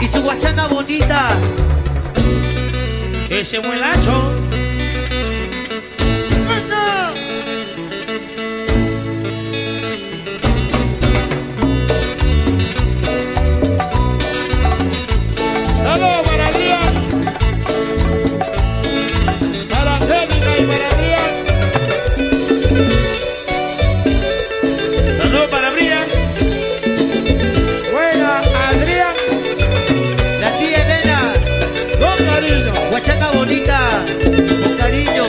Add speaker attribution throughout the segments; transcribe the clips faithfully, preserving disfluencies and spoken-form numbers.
Speaker 1: y su guachana bonita.
Speaker 2: Ese muelacho. Saludos para Adrián, para Angélica y para Adrián. Saludos para Brian. Buena, Adrián.
Speaker 1: La tía Elena,
Speaker 2: Con cariño.
Speaker 1: guachana bonita, con cariño.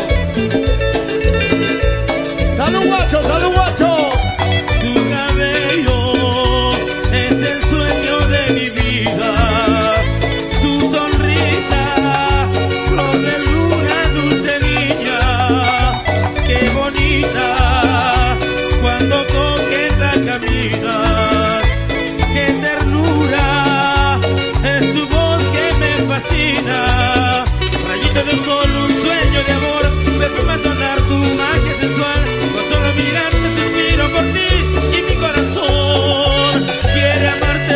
Speaker 2: Salud, guacho, salud, guacho. Tu cabello es el sueño de mi vida. Tu sonrisa, flor de luna, dulce niña. Qué bonita cuando coqueta caminas. Qué ternura es tu voz que me fascina. Rayito de sol, un sueño de amor, perfume sonar tu magia sensual. Con solo mirarte suspiro por ti y mi corazón quiere amarte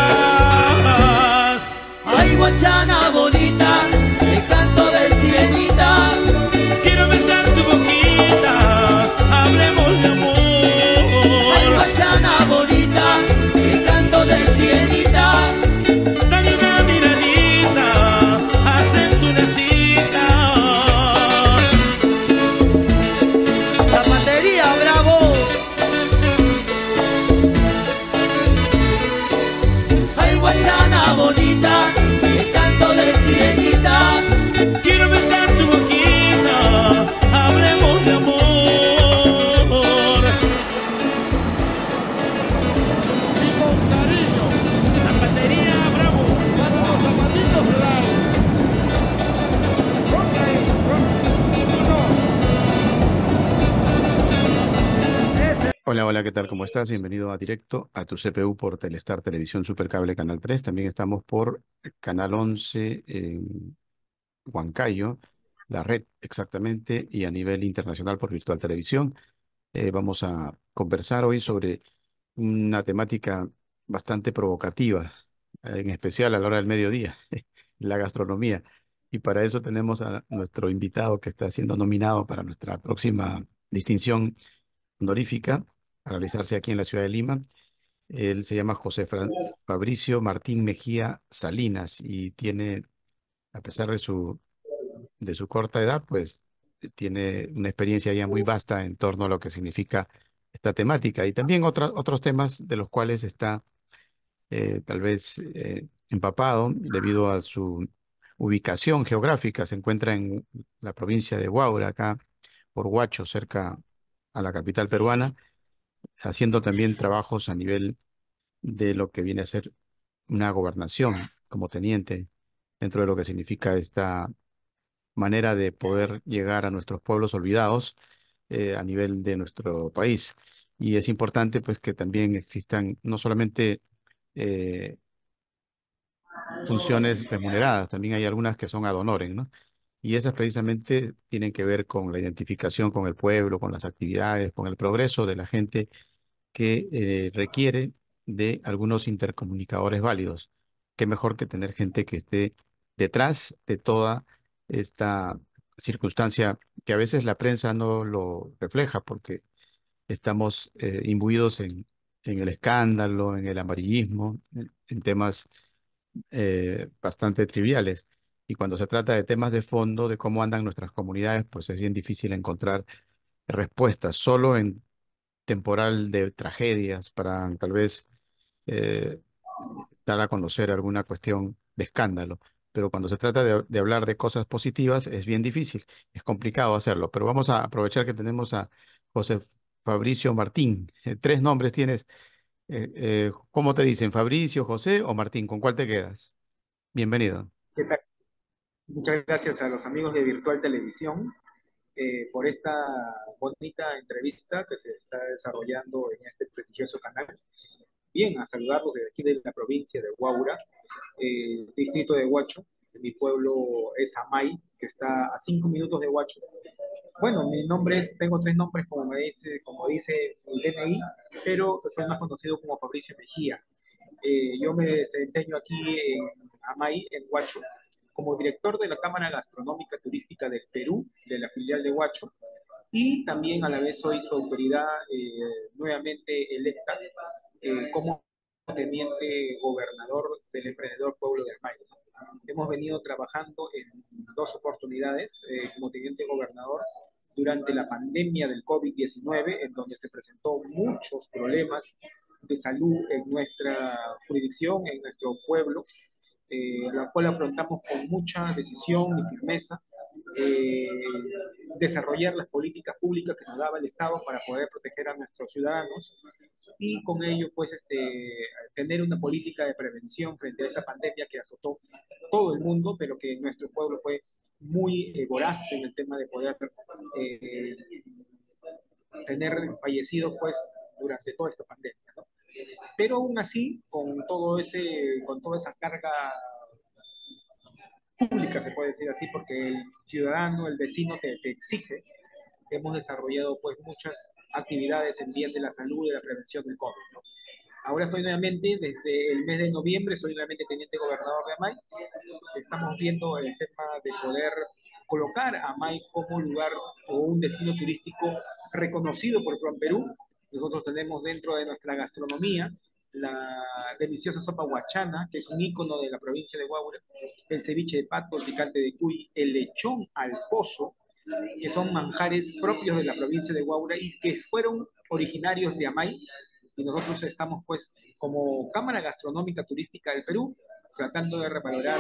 Speaker 2: más.
Speaker 1: Ay, guachana bonita, el canto de sirenita.
Speaker 2: Quiero besar tu boquita, hablemos de
Speaker 1: Ay,
Speaker 2: amor.
Speaker 1: guachana bonita, el canto de sirenita.
Speaker 2: Dame una miradita, hacerte una cita.
Speaker 1: Zapatería Bravo. Ay, guachana bonita, el canto de sirenita.
Speaker 2: Quiero besar tu boquita, hablemos de amor. Y con cariño, Zapatería Bravo, para los zapatitos bravos. Con cariño, con cariño.
Speaker 3: Hola, hola, ¿qué tal? ¿Cómo estás? Bienvenido a directo a tu C P U por Telestar Televisión Supercable Canal tres. También estamos por Canal once en Huancayo, la red exactamente, y a nivel internacional por Virtual Televisión. Eh, vamos a conversar hoy sobre una temática bastante provocativa, en especial a la hora del mediodía, la gastronomía. Y para eso tenemos a nuestro invitado que está siendo nominado para nuestra próxima distinción honorífica a realizarse aquí en la ciudad de Lima. Él se llama José Fran- Fabricio Martín Mejía Salinas y tiene, a pesar de su, de su corta edad, pues tiene una experiencia ya muy vasta en torno a lo que significa esta temática y también otros otros temas de los cuales está eh, tal vez eh, empapado debido a su ubicación geográfica. Se encuentra en la provincia de Huaura, acá por Huacho, cerca a la capital peruana, haciendo también trabajos a nivel de lo que viene a ser una gobernación como teniente dentro de lo que significa esta manera de poder llegar a nuestros pueblos olvidados eh, a nivel de nuestro país. Y es importante pues que también existan no solamente eh, funciones remuneradas, también hay algunas que son ad honorem, ¿no? Y esas precisamente tienen que ver con la identificación con el pueblo, con las actividades, con el progreso de la gente que eh, requiere de algunos intercomunicadores válidos. Qué mejor que tener gente que esté detrás de toda esta circunstancia que a veces la prensa no lo refleja porque estamos eh, imbuidos en, en el escándalo, en el amarillismo, en, en temas eh, bastante triviales. Y cuando se trata de temas de fondo, de cómo andan nuestras comunidades, pues es bien difícil encontrar respuestas. Solo en temporal de tragedias para tal vez eh, dar a conocer alguna cuestión de escándalo. Pero cuando se trata de, de hablar de cosas positivas es bien difícil, es complicado hacerlo. Pero vamos a aprovechar que tenemos a José Fabricio Martín. Eh, tres nombres tienes. Eh, eh, ¿cómo te dicen? ¿Fabricio, José o Martín? ¿Con cuál te quedas? Bienvenido.
Speaker 4: ¿Qué tal? Muchas gracias a los amigos de Virtual Televisión eh, por esta bonita entrevista que se está desarrollando en este prestigioso canal. Bien, a saludarlos desde aquí de la provincia de Huaura, eh, distrito de Huacho. Mi pueblo es Amay, que está a cinco minutos de Huacho. Bueno, mi nombre es, tengo tres nombres como me dice, como dice mi D N I, pero soy más conocido como Fabricio Mejía. Eh, yo me desempeño aquí en Amay, en Huacho, como director de la Cámara Gastronómica Turística del Perú, de la filial de Huacho, y también a la vez soy su autoridad eh, nuevamente electa eh, como teniente gobernador del emprendedor pueblo de Amay. Hemos venido trabajando en dos oportunidades eh, como teniente gobernador durante la pandemia del COVID diecinueve, en donde se presentó muchos problemas de salud en nuestra jurisdicción, en nuestro pueblo, eh, la cual afrontamos con mucha decisión y firmeza, eh, desarrollar las políticas públicas que nos daba el Estado para poder proteger a nuestros ciudadanos y con ello pues este, tener una política de prevención frente a esta pandemia que azotó todo el mundo, pero que en nuestro pueblo fue muy eh, voraz en el tema de poder eh, tener fallecidos pues durante toda esta pandemia, ¿no? Pero aún así, con todo ese, con toda esa carga pública, se puede decir así, porque el ciudadano, el vecino te, te exige, hemos desarrollado pues muchas actividades en bien de la salud y de la prevención del COVID, ¿no? Ahora estoy nuevamente, desde el mes de noviembre, soy nuevamente teniente gobernador de Amay. Estamos viendo el tema de poder colocar a Amay como lugar o un destino turístico reconocido por Plan Perú. Nosotros tenemos dentro de nuestra gastronomía la deliciosa sopa huachana, que es un ícono de la provincia de Huaura, el ceviche de pato, el picante de cuy, el lechón al pozo, que son manjares propios de la provincia de Huaura y que fueron originarios de Amay. Y nosotros estamos, pues, como Cámara Gastronómica Turística del Perú, tratando de revalorar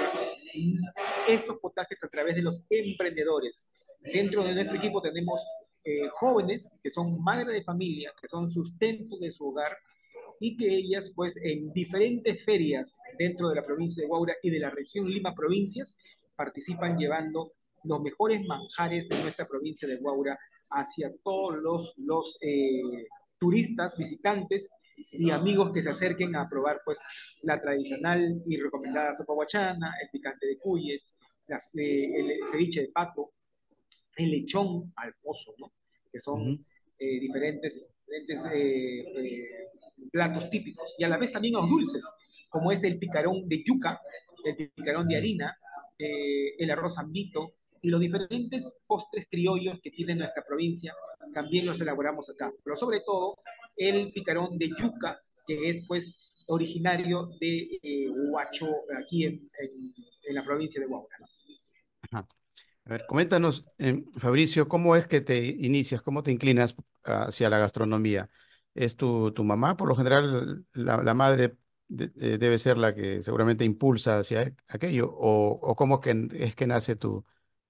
Speaker 4: estos potajes a través de los emprendedores. Dentro de nuestro equipo tenemos eh, jóvenes que son madres de familia, que son sustento de su hogar, y que ellas, pues, en diferentes ferias dentro de la provincia de Huaura y de la región Lima Provincias, participan llevando los mejores manjares de nuestra provincia de Huaura hacia todos los, los eh, turistas, visitantes y amigos que se acerquen a probar pues la tradicional y recomendada sopa huachana, el picante de cuyes, las, eh, el ceviche de pato, el lechón al pozo, ¿no? Que son
Speaker 3: Ujú.
Speaker 4: eh, diferentes, diferentes eh, eh, platos típicos, y a la vez también los dulces, como es el picarón de yuca, el picarón de harina, eh, el arroz zambito, y los diferentes postres criollos que tiene nuestra provincia, también los elaboramos acá. Pero sobre todo, el picarón de yuca, que es pues originario de eh, Huacho, aquí en, en, en la provincia de Huaura, ¿no?
Speaker 3: Ajá. A ver, coméntanos, eh, Fabricio, ¿cómo es que te inicias, cómo te inclinas hacia la gastronomía? ¿Es tu, tu mamá? Por lo general, la, la madre de- eh, debe ser la que seguramente impulsa hacia aquello, o, o cómo que, es que nace tu,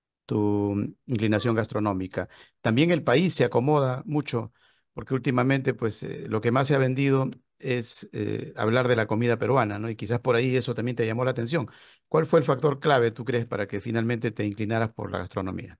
Speaker 3: tu inclinación gastronómica. También el país se acomoda mucho, porque últimamente, pues, eh, lo que más se ha vendido es eh, hablar de la comida peruana, ¿no? Y quizás por ahí eso también te llamó la atención. ¿Cuál fue el factor clave, tú crees, para que finalmente te inclinaras por la gastronomía?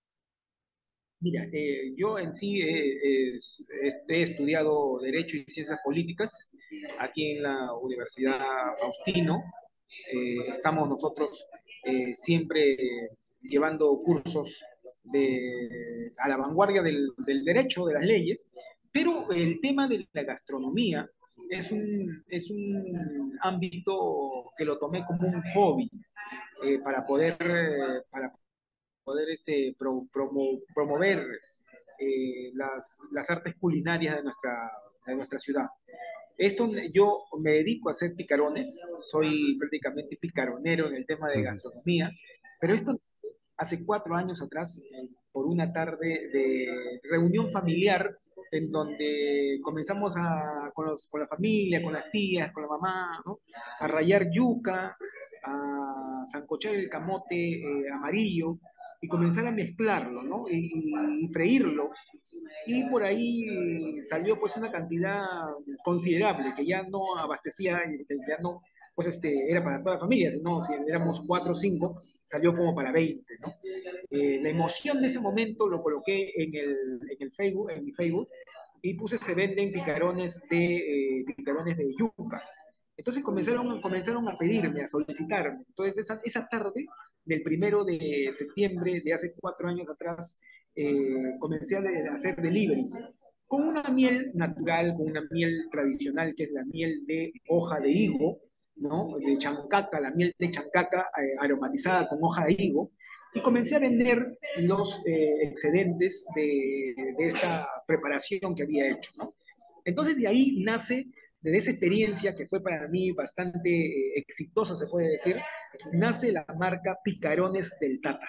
Speaker 4: Mira, eh, yo en sí eh, eh, he estudiado Derecho y Ciencias Políticas aquí en la Universidad Faustino. Eh, estamos nosotros eh, siempre llevando cursos de, a la vanguardia del, del derecho, de las leyes, pero el tema de la gastronomía es un, es un ámbito que lo tomé como un hobby eh, para poder, eh, para poder este, pro, promo, promover eh, las, las artes culinarias de nuestra, de nuestra ciudad. Esto, yo me dedico a hacer picarones, soy prácticamente picaronero en el tema de
Speaker 3: Ujú.
Speaker 4: gastronomía, pero esto hace cuatro años atrás, por una tarde de reunión familiar, en donde comenzamos a, con, los, con la familia, con las tías, con la mamá, ¿no? A rallar yuca, a sancochar el camote eh, amarillo, y comenzar a mezclarlo, ¿no? Y, y, freírlo. Y por ahí salió pues una cantidad considerable que ya no abastecía, que ya no pues este, era para toda la familia, sino si éramos cuatro o cinco, salió como para veinte, ¿no? Eh, la emoción de ese momento lo coloqué en el, en el Facebook, en mi Facebook, y puse se venden picarones de, eh, picarones de yuca. Entonces comenzaron, comenzaron a pedirme, a solicitarme. Entonces esa, esa tarde del primero de septiembre de hace cuatro años atrás, eh, comencé a, de, a hacer deliveries con una miel natural, con una miel tradicional, que es la miel de hoja de higo, ¿no? De chancaca, la miel de chancaca eh, aromatizada con hoja de higo, y comencé a vender los eh, excedentes de, de esta preparación que había hecho, ¿no? Entonces de ahí nace, de esa experiencia que fue para mí bastante eh, exitosa, se puede decir, nace la marca Picarones del Tata.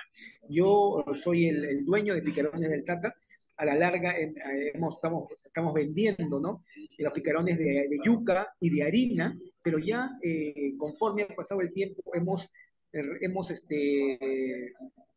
Speaker 4: Yo soy el, el dueño de Picarones del Tata. A la larga eh, hemos, estamos, estamos vendiendo, ¿no? Los picarones de, de yuca y de harina, pero ya eh, conforme ha pasado el tiempo hemos, eh, hemos este, eh,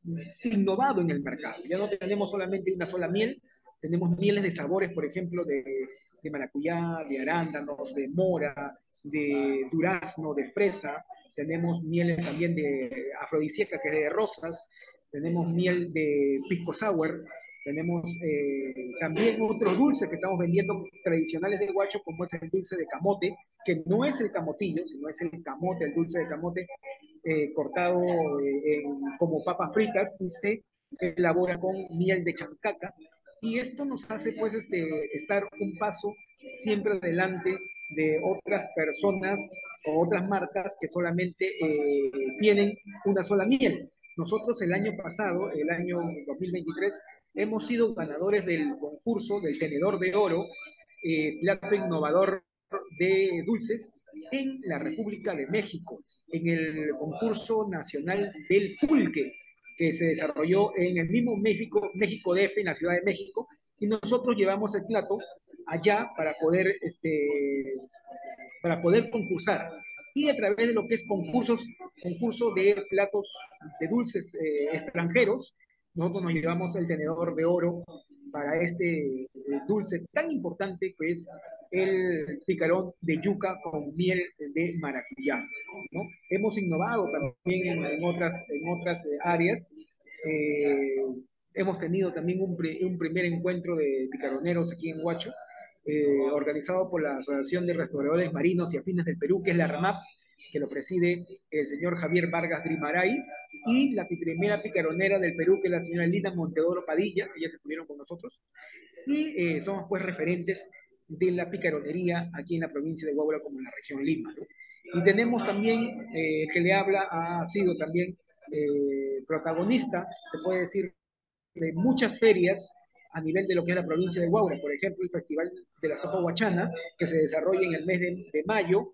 Speaker 4: innovado en el mercado. Ya no tenemos solamente una sola miel, tenemos mieles de sabores, por ejemplo, de, de maracuyá, de arándanos, de mora, de durazno, de fresa. Tenemos mieles también de afrodisíaca, que es de rosas. Tenemos miel de pisco sour. Tenemos eh, también otros dulces que estamos vendiendo tradicionales de Huacho, como es el dulce de camote, que no es el camotillo, sino es el camote, el dulce de camote eh, cortado eh, en, como papas fritas, y se elabora con miel de chancaca. Y esto nos hace pues este, estar un paso siempre adelante de otras personas o otras marcas que solamente eh, tienen una sola miel. Nosotros el año pasado, el año dos mil veintitrés, hemos sido ganadores del concurso del Tenedor de Oro, eh, plato innovador de dulces, en la República de México, en el concurso nacional del pulque, que se desarrolló en el mismo México, México D F, en la Ciudad de México, y nosotros llevamos el plato allá para poder, este, para poder concursar. Y a través de lo que es concursos, concurso de platos de dulces eh, extranjeros, nosotros nos llevamos el tenedor de oro para este eh, dulce tan importante que es el picarón de yuca con miel de maracuyá, ¿no? Hemos innovado también en, en otras, en otras eh, áreas. Eh, hemos tenido también un, un primer encuentro de picaroneros aquí en Huacho, eh, organizado por la Asociación de Restauradores Marinos y Afines del Perú, que es la RAMAP, que lo preside el señor Javier Vargas Grimaray, y la primera picaronera del Perú, que es la señora Lina Montedoro Padilla. Ellas estuvieron con nosotros, y eh, somos pues referentes de la picaronería aquí en la provincia de Huaura, como en la región Lima, ¿no? Y tenemos también, eh, que le habla, ha sido también eh, protagonista, se puede decir, de muchas ferias a nivel de lo que es la provincia de Huaura. Por ejemplo, el Festival de la Sopa Huachana, que se desarrolla en el mes de, de mayo,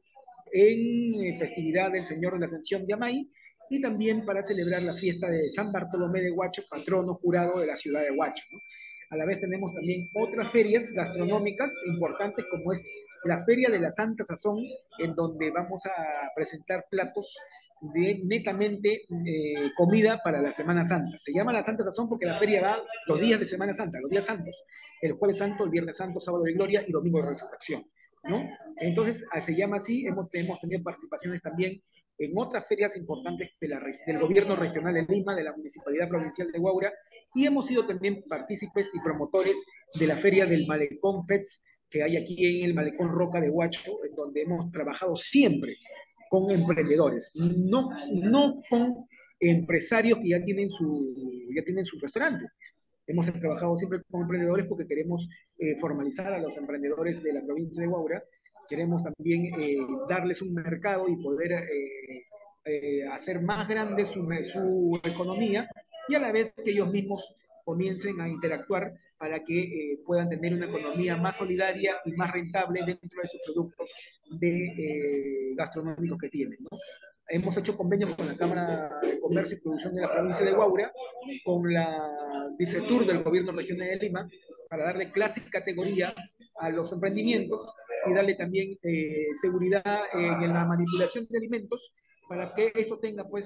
Speaker 4: en eh, festividad del Señor de la Ascensión de Amay, y también para celebrar la fiesta de San Bartolomé de Huacho, patrono jurado de la ciudad de Huacho, ¿no? A la vez tenemos también otras ferias gastronómicas importantes, como es la Feria de la Santa Sazón, en donde vamos a presentar platos de netamente eh, comida para la Semana Santa. Se llama la Santa Sazón porque la feria va los días de Semana Santa, los días santos, el Jueves Santo, el Viernes Santo, Sábado de Gloria y Domingo de Resurrección, ¿no? Entonces, se llama así. Hemos, hemos tenido participaciones también en otras ferias importantes de la, del gobierno regional de Lima, de la Municipalidad Provincial de Huaura, y hemos sido también partícipes y promotores de la feria del Malecón FETS, que hay aquí en el Malecón Roca de Huacho, en donde hemos trabajado siempre con emprendedores, no, no con empresarios que ya tienen su, ya tienen su restaurante. Hemos trabajado siempre con emprendedores porque queremos eh, formalizar a los emprendedores de la provincia de Huaura. Queremos también eh, darles un mercado y poder eh, eh, hacer más grande su, su economía, y a la vez que ellos mismos comiencen a interactuar para que eh, puedan tener una economía más solidaria y más rentable dentro de sus productos de, eh, gastronómicos que tienen, ¿no? Hemos hecho convenios con la Cámara de Comercio y Producción de la provincia de Huaura, con la Dicetur del Gobierno Regional de Lima, para darle clase y categoría a los emprendimientos y darle también eh, seguridad en la manipulación de alimentos, para que esto tenga pues,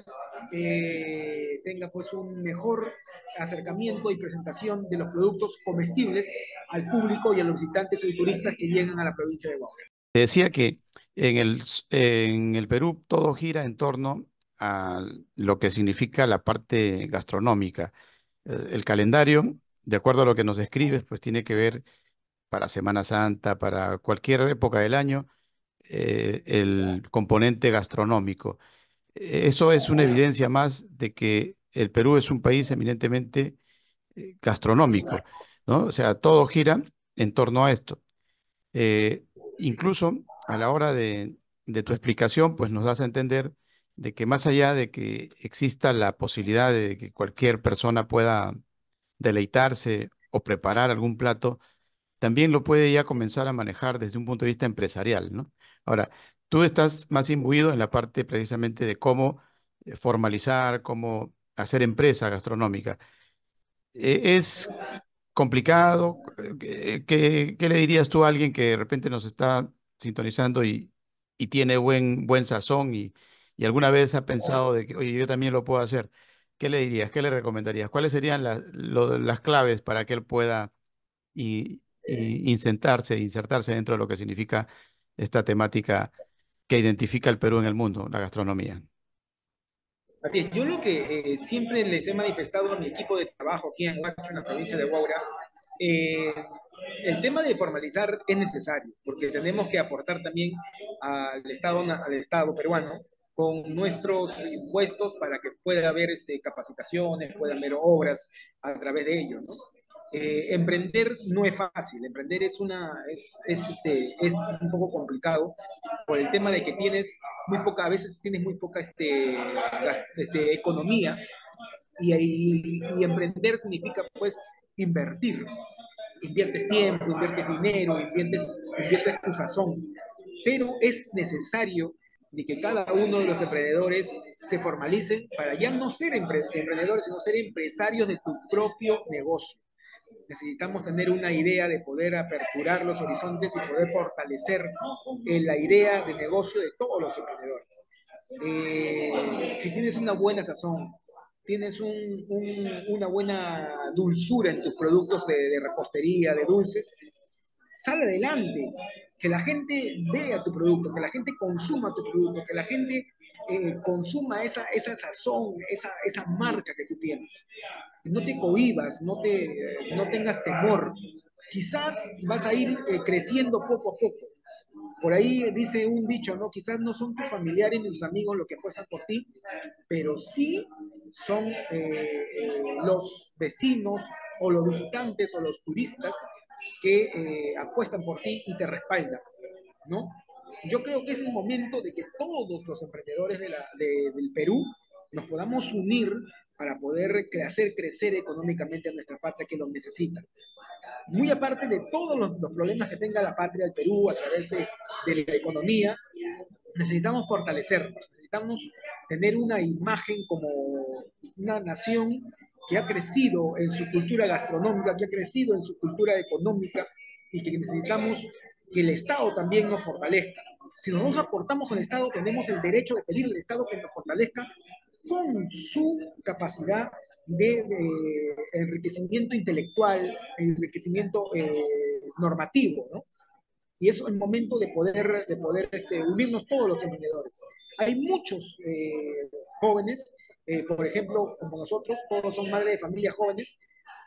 Speaker 4: eh, tenga pues un mejor acercamiento y presentación de los productos comestibles al público y a los visitantes y turistas que llegan a la provincia de Huaura.
Speaker 3: Te decía que en el, en el Perú todo gira en torno a lo que significa la parte gastronómica. Eh, El calendario, de acuerdo a lo que nos describes, pues tiene que ver para Semana Santa, para cualquier época del año, eh, el componente gastronómico. Eh, Eso es una evidencia más de que el Perú es un país eminentemente eh, gastronómico, ¿no? O sea, todo gira en torno a esto. Eh, incluso a la hora de, de tu explicación, pues nos das a entender de que más allá de que exista la posibilidad de que cualquier persona pueda deleitarse o preparar algún plato, también lo puede ya comenzar a manejar desde un punto de vista empresarial, ¿no? Ahora, tú estás más imbuido en la parte precisamente de cómo eh, formalizar, cómo hacer empresa gastronómica. Eh, ¿Es complicado? ¿Qué, qué- qué le dirías tú a alguien que de repente nos está sintonizando y, y tiene buen, buen sazón y, y alguna vez ha pensado de que, oye, yo también lo puedo hacer? ¿Qué le dirías? ¿Qué le recomendarías? ¿Cuáles serían las, lo- las claves para que él pueda y, y insertarse, insertarse dentro de lo que significa esta temática que identifica el Perú en el mundo, la gastronomía?
Speaker 4: Así es, yo lo que eh, siempre les he manifestado a mi equipo de trabajo aquí en Huacho, en la provincia de Huaura, eh, el tema de formalizar es necesario, porque tenemos que aportar también al Estado, al Estado peruano con nuestros impuestos para que pueda haber este, capacitaciones, pueda haber obras a través de ello, ¿no? Eh, emprender no es fácil, emprender es, una, es, es, este, es un poco complicado por el tema de que tienes muy poca, a veces tienes muy poca este, este, economía y, y, y emprender significa pues invertir, inviertes tiempo, inviertes dinero, inviertes, inviertes tu sazón, pero es necesario de que cada uno de los emprendedores se formalicen para ya no ser empre emprendedores, sino ser empresarios de tu propio negocio. Necesitamos tener una idea de poder aperturar los horizontes y poder fortalecer eh, la idea de negocio de todos los emprendedores. Eh, si tienes una buena sazón, tienes un, un, una buena dulzura en tus productos de, de repostería, de dulces, sale adelante, que la gente vea tu producto, que la gente consuma tu producto, que la gente eh, consuma esa, esa sazón, esa, esa marca que tú tienes. No te cohibas, no, te, no tengas temor. Quizás vas a ir eh, creciendo poco a poco. Por ahí dice un dicho, ¿no? Quizás no son tus familiares ni tus amigos los que apuestan por ti, pero sí son eh, eh, los vecinos o los visitantes o los turistas que eh, apuestan por ti y te respaldan, ¿no? Yo creo que es el momento de que todos los emprendedores de la, de, del Perú nos podamos unir para poder hacer crecer económicamente a nuestra patria que lo necesita. Muy aparte de todos los, los problemas que tenga la patria del Perú a través de, de la economía, necesitamos fortalecernos, necesitamos tener una imagen como una nación que ha crecido en su cultura gastronómica, que ha crecido en su cultura económica y que necesitamos que el Estado también nos fortalezca. Si nosotros aportamos al Estado, tenemos el derecho de pedirle al Estado que nos fortalezca con su capacidad de, de enriquecimiento intelectual, enriquecimiento eh, normativo, ¿no? Y es el momento de poder, de poder este, unirnos todos los emprendedores. Hay muchos eh, jóvenes, eh, por ejemplo, como nosotros, todos son madres de familia jóvenes,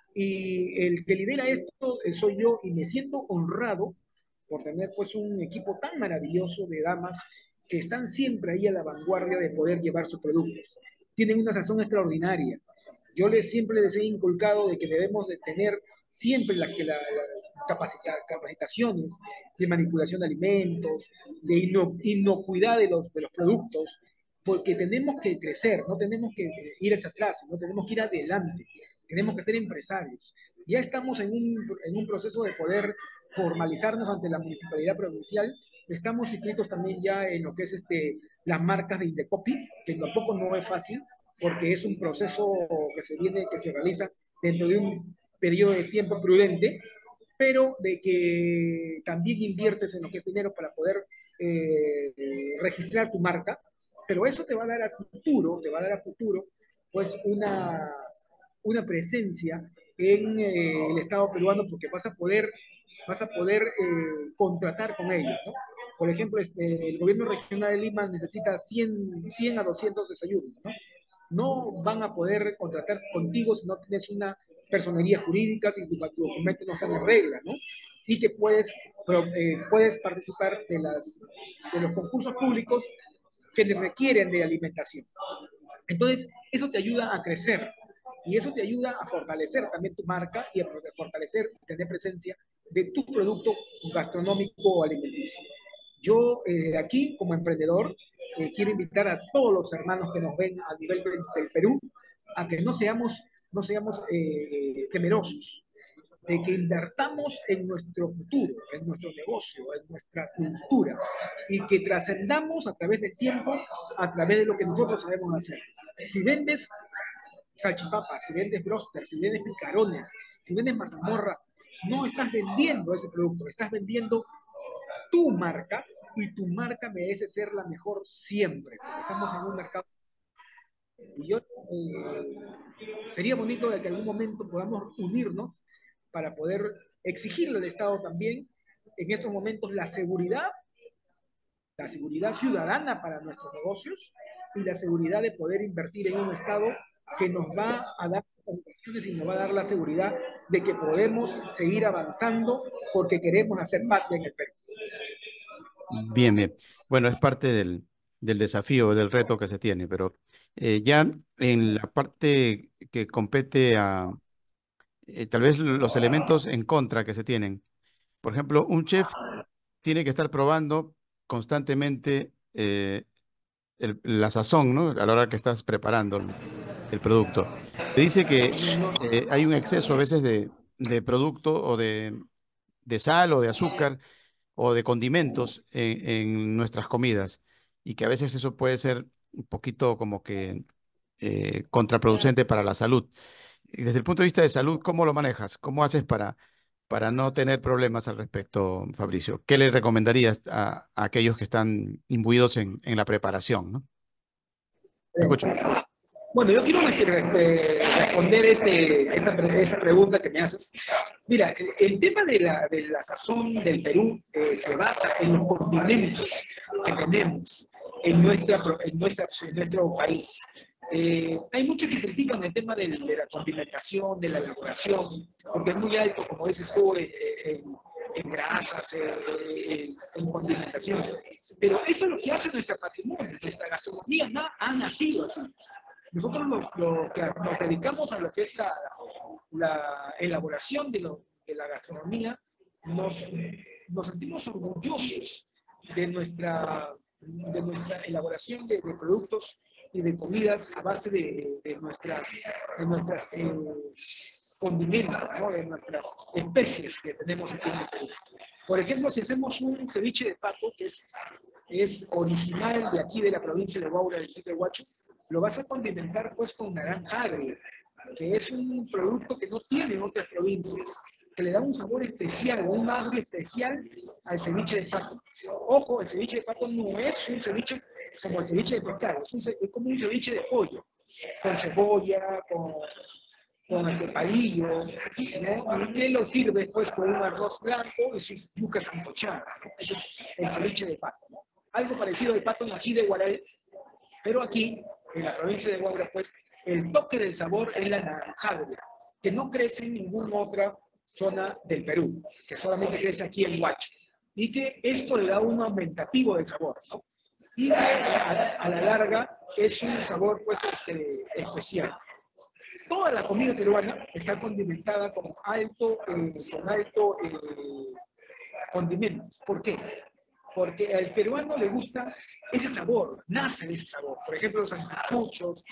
Speaker 4: y el que lidera esto eh, soy yo y me siento honrado por tener pues un equipo tan maravilloso de damas que están siempre ahí a la vanguardia de poder llevar sus productos. Tienen una sazón extraordinaria. Yo les siempre les he inculcado de que debemos de tener siempre la, la, la capacita, capacitaciones de manipulación de alimentos, de ino, inocuidad de los, de los productos, porque tenemos que crecer, no tenemos que ir hacia atrás, no tenemos que ir adelante, tenemos que ser empresarios. Ya estamos en un, en un proceso de poder formalizarnos ante la municipalidad provincial. Estamos inscritos también ya en lo que es este, las marcas de Indecopi, que tampoco no es fácil, porque es un proceso que se viene, que se realiza dentro de un periodo de tiempo prudente, pero de que también inviertes en lo que es dinero para poder eh, registrar tu marca, pero eso te va a dar a futuro, te va a dar a futuro, pues una, una presencia en eh, el Estado peruano, porque vas a poder, vas a poder eh, contratar con ellos, ¿no? Por ejemplo, este, el gobierno regional de Lima necesita cien, cien a doscientos desayunos, ¿no? No van a poder contratarse contigo si no tienes una personería jurídica, si tus tu documentos no están en regla, ¿no? Y que puedes, eh, puedes participar de, las, de los concursos públicos que requieren de alimentación. Entonces, eso te ayuda a crecer y eso te ayuda a fortalecer también tu marca y a fortalecer y tener presencia de tu producto gastronómico o alimenticio. Yo eh, aquí, como emprendedor, eh, quiero invitar a todos los hermanos que nos ven a nivel del, del Perú a que no seamos, no seamos eh, temerosos, de que invertamos en nuestro futuro, en nuestro negocio, en nuestra cultura, y que trascendamos a través del tiempo, a través de lo que nosotros sabemos hacer. Si vendes salchipapas, si vendes broster, si vendes picarones, si vendes mazamorra, no estás vendiendo ese producto, estás vendiendo tu marca, y tu marca merece ser la mejor siempre, porque estamos en un mercado. Y yo, eh, sería bonito de que en algún momento podamos unirnos para poder exigirle al Estado también, en estos momentos, la seguridad, la seguridad ciudadana para nuestros negocios y la seguridad de poder invertir en un Estado que nos va a dar ocasiones y nos va a dar la seguridad de que podemos seguir avanzando porque queremos hacer patria en el Perú.
Speaker 3: Bien, bien. Bueno, es parte del, del desafío, del reto que se tiene, pero eh, ya en la parte que compete a eh, tal vez los elementos en contra que se tienen. Por ejemplo, un chef tiene que estar probando constantemente eh, el- la sazón, ¿no? A la hora que estás preparando el, el producto. Se dice que eh, hay un exceso a veces de, de producto o de, de sal o de azúcar o de condimentos en, en nuestras comidas y que a veces eso puede ser un poquito como que eh, contraproducente para la salud. Y desde el punto de vista de salud, ¿cómo lo manejas? ¿Cómo haces para, para no tener problemas al respecto, Fabricio? ¿Qué le recomendarías a, a aquellos que están imbuidos en, en la preparación, ¿no? Te escucho.
Speaker 4: Bueno, yo quiero este, responder este, esta, esta pregunta que me haces. Mira, el, el tema de la, de la sazón del Perú eh, se basa en los condimentos que tenemos en, nuestra, en, nuestra, en nuestro país. Eh, hay muchos que critican el tema de, de la condimentación, de la elaboración, porque es muy alto, como dices tú, en, en, en grasas, en, en condimentación. Pero eso es lo que hace nuestro patrimonio, nuestra gastronomía ¿no? ha nacido así. Nosotros lo, lo que nos dedicamos a lo que es la, la elaboración de, lo, de la gastronomía, nos, nos sentimos orgullosos de nuestra, de nuestra elaboración de, de productos y de comidas a base de, de nuestras, de nuestras eh, condimentos, ¿no? De nuestras especies que tenemos aquí en el Perú. Por ejemplo, si hacemos un ceviche de pato, que es, es original de aquí de la provincia de Huaura, del Chico de Huacho, lo vas a condimentar pues con naranja agria, que es un producto que no tienen otras provincias, que le da un sabor especial, un agrio especial al ceviche de pato. Ojo, el ceviche de pato no es un ceviche como el ceviche de pescado, es, un, es como un ceviche de pollo, con cebolla, con, con este palillo, ¿no? Y que lo sirves pues con un arroz blanco y sus yucas sancochadas, ¿no? Ese es el ceviche de pato, ¿no? Algo parecido al pato en ají de Huaral, pero aquí, en la provincia de Huaura, pues, el toque del sabor es la naranja agria, que no crece en ninguna otra zona del Perú, que solamente crece aquí en Huacho, y que esto le da un aumentativo de sabor, ¿no? Y que a, a la larga es un sabor, pues, este, especial. Toda la comida peruana está condimentada con alto, eh, con alto eh, condimentos. ¿Por qué? Porque al peruano le gusta ese sabor, nace de ese sabor. Por ejemplo, los anticuchos,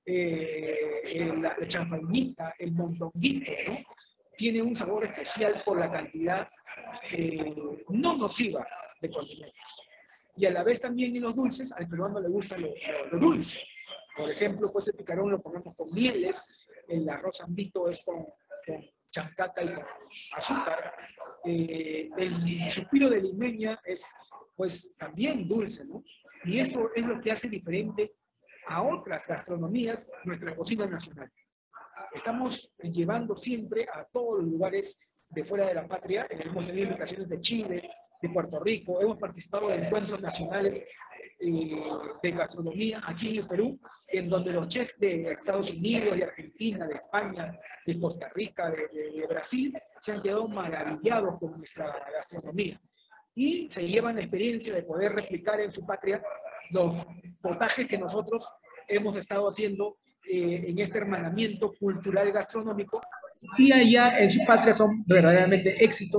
Speaker 4: eh, la, la chanfainita, el mondonguito, ¿no? Tiene un sabor especial por la cantidad eh, no nociva de condimentos. Y a la vez también en los dulces, al peruano le gusta lo, lo, lo dulce. Por ejemplo, pues el picarón lo ponemos con mieles, el arroz ambito es con, con chancata y con azúcar. Eh, el suspiro de limeña es pues también dulce, ¿no? Y eso es lo que hace diferente a otras gastronomías nuestra cocina nacional. Estamos llevando siempre a todos los lugares de fuera de la patria, hemos tenido invitaciones de Chile, de Puerto Rico, hemos participado de encuentros nacionales eh, de gastronomía aquí en el Perú, en donde los chefs de Estados Unidos, de Argentina, de España, de Costa Rica, de, de, de Brasil, se han quedado maravillados con nuestra gastronomía. Y se llevan la experiencia de poder replicar en su patria los potajes que nosotros hemos estado haciendo eh, en este hermanamiento cultural gastronómico, y allá en su patria son verdaderamente éxitos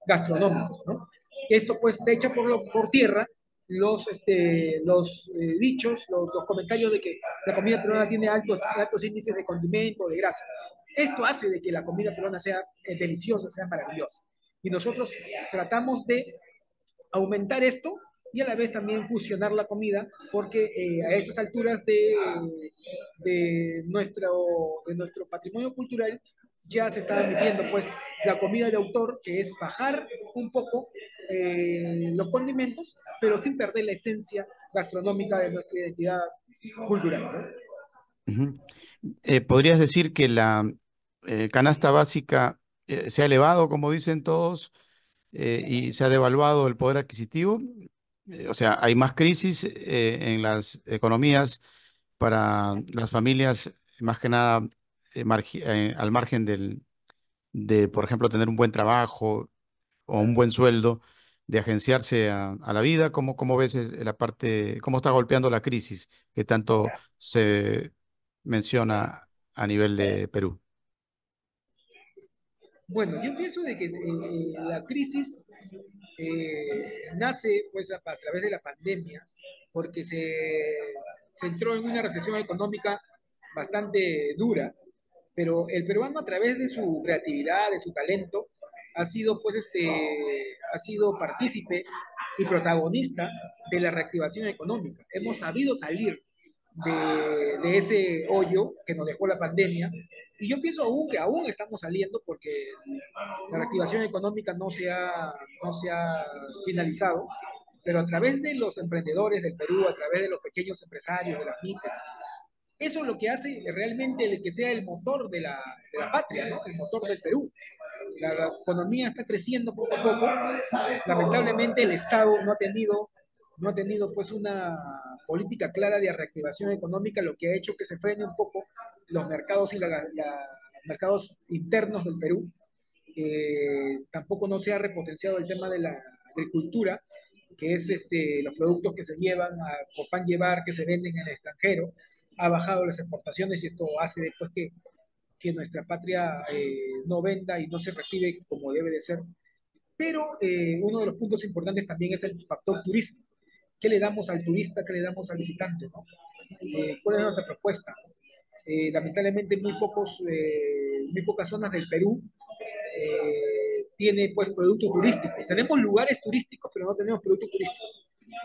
Speaker 4: gastronómicos, ¿no? Esto pues te echa por, lo, por tierra los, este, los eh, dichos, los, los comentarios de que la comida peruana tiene altos, altos índices de condimento, de grasa. Esto hace de que la comida peruana sea eh, deliciosa, sea maravillosa. Y nosotros tratamos de aumentar esto y a la vez también fusionar la comida, porque eh, a estas alturas de, de, nuestro, de nuestro patrimonio cultural ya se está viviendo pues la comida de autor, que es bajar un poco eh, los condimentos, pero sin perder la esencia gastronómica de nuestra identidad cultural, ¿no?
Speaker 3: Ujú. Eh, ¿podrías decir que la eh, canasta básica eh, se ha elevado, como dicen todos, eh, y se ha devaluado el poder adquisitivo? Eh, o sea, hay más crisis eh, en las economías para las familias, más que nada eh, margi- eh, al margen del, de, por ejemplo, tener un buen trabajo o un buen sueldo, de agenciarse a, a la vida. ¿Cómo, cómo ves eh, la parte, cómo está golpeando la crisis que tanto se menciona a nivel de Perú?
Speaker 4: Bueno, yo pienso de que eh, la crisis eh, nace pues a, a través de la pandemia, porque se, se entró en una recesión económica bastante dura, pero el peruano a través de su creatividad, de su talento, ha sido pues este, ha sido partícipe y protagonista de la reactivación económica. Hemos sabido salir de, de ese hoyo que nos dejó la pandemia, y yo pienso aún que aún estamos saliendo porque la reactivación económica no se ha, no se ha finalizado, pero a través de los emprendedores del Perú, a través de los pequeños empresarios, de las MIPES, eso es lo que hace realmente el que sea el motor de la, de la patria, ¿no? El motor del Perú. La, la, economía está creciendo poco a poco. Lamentablemente el Estado no ha tenido, no ha tenido pues una política clara de reactivación económica, lo que ha hecho que se frene un poco los mercados y la, la, los mercados internos del Perú. Eh, tampoco no se ha repotenciado el tema de la agricultura, que es este, los productos que se llevan a, por pan llevar, que se venden en el extranjero. Ha bajado las exportaciones y esto hace después que, que nuestra patria eh, no venda y no se reactive como debe de ser. Pero eh, uno de los puntos importantes también es el factor turismo. ¿Qué le damos al turista? ¿Qué le damos al visitante? ¿No? Eh, ¿Cuál es nuestra propuesta? Eh, lamentablemente muy, pocos, eh, muy pocas zonas del Perú eh, tiene pues productos turísticos. Tenemos lugares turísticos, pero no tenemos productos turísticos.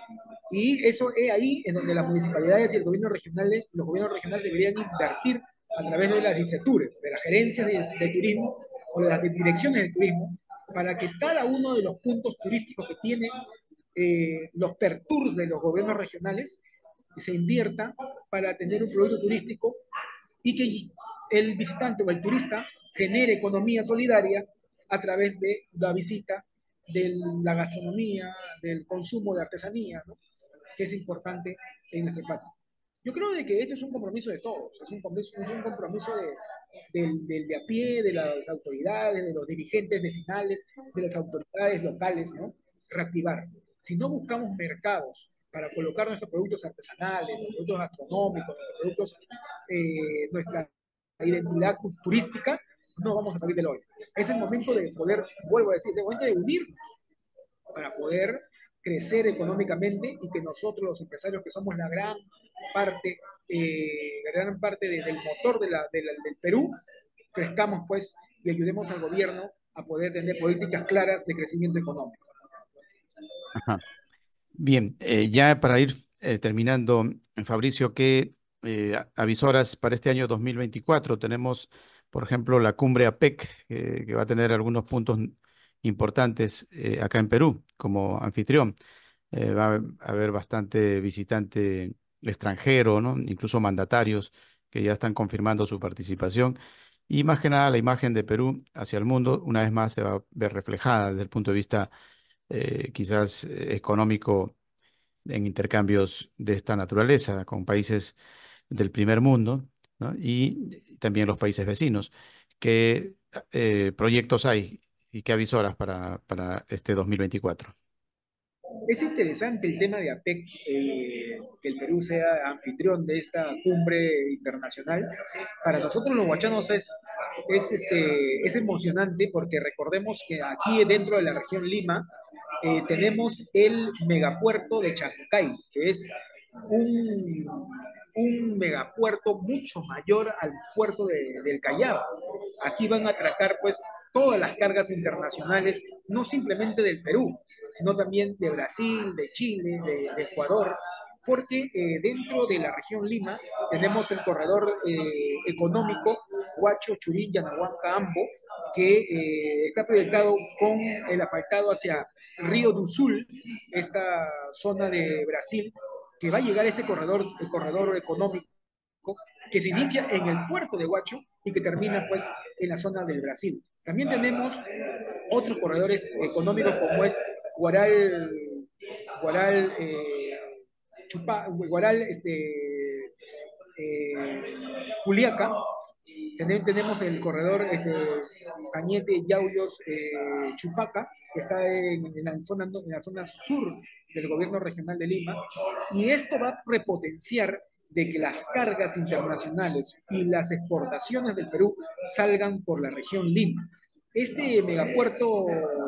Speaker 4: Y eso es ahí en donde las municipalidades y el gobierno regionales, los gobiernos regionales deberían invertir a través de las DICETURES, de las gerencias de, de turismo o de las direcciones de turismo, para que cada uno de los puntos turísticos que tienen eh, los pertours de los gobiernos regionales se invierta para tener un producto turístico y que el visitante o el turista genere economía solidaria a través de la visita, de la gastronomía, del consumo de artesanía, ¿no? Que es importante en nuestro país. Yo creo de que esto es un compromiso de todos, es un compromiso, es un compromiso de, del, del de a pie, de las autoridades, de los dirigentes vecinales, de las autoridades locales, ¿no? Reactivar. Si no buscamos mercados para colocar nuestros productos artesanales, nuestros productos gastronómicos, nuestros productos, eh, nuestra identidad turística, no vamos a salir del hoyo. Es el momento de poder, vuelvo a decir, es el momento de unirnos para poder crecer económicamente y que nosotros los empresarios que somos la gran parte, eh, la gran parte de, del motor de la, de la, del Perú, crezcamos pues y ayudemos al gobierno a poder tener políticas claras de crecimiento económico.
Speaker 3: Ajá. Bien, eh, ya para ir eh, terminando, Fabricio, ¿qué eh, a- avisoras para este año dos mil veinticuatro? Tenemos, por ejemplo, la cumbre APEC, eh, que va a tener algunos puntos importantes eh, acá en Perú como anfitrión. Eh, va a haber bastante visitante extranjero, ¿no? Incluso mandatarios que ya están confirmando su participación. Y más que nada, la imagen de Perú hacia el mundo, una vez más, se va a ver reflejada desde el punto de vista eh, quizás eh, económico en intercambios de esta naturaleza con países del primer mundo, ¿no? Y también los países vecinos. ¿Qué eh, proyectos hay y qué avisoras para, para este dos mil veinticuatro?
Speaker 4: Es interesante el tema de APEC, eh, que el Perú sea anfitrión de esta cumbre internacional. Para nosotros los huachanos es es, este, es emocionante porque recordemos que aquí dentro de la región Lima eh, tenemos el megapuerto de Chancay, que es un, un megapuerto mucho mayor al puerto de, del Callao. Aquí van a atracar pues todas las cargas internacionales, no simplemente del Perú, sino también de Brasil, de Chile, de, de Ecuador, porque eh, dentro de la región Lima tenemos el corredor eh, económico Huacho, Churín, Yanahuanca, Ambo, que eh, está proyectado con el asfaltado hacia Río do Sul, esta zona de Brasil, que va a llegar este corredor, el corredor económico, que se inicia en el puerto de Huacho y que termina pues en la zona del Brasil. También tenemos otros corredores económicos como es Guaral, Guaral, eh, Chupa, Guaral, este, eh, Juliaca. También tenemos el corredor este, Cañete, Yauyos, eh, Chupaca, que está en, en, la zona, en la zona sur del gobierno regional de Lima, y esto va a repotenciar de que las cargas internacionales y las exportaciones del Perú salgan por la región Lima. Este megapuerto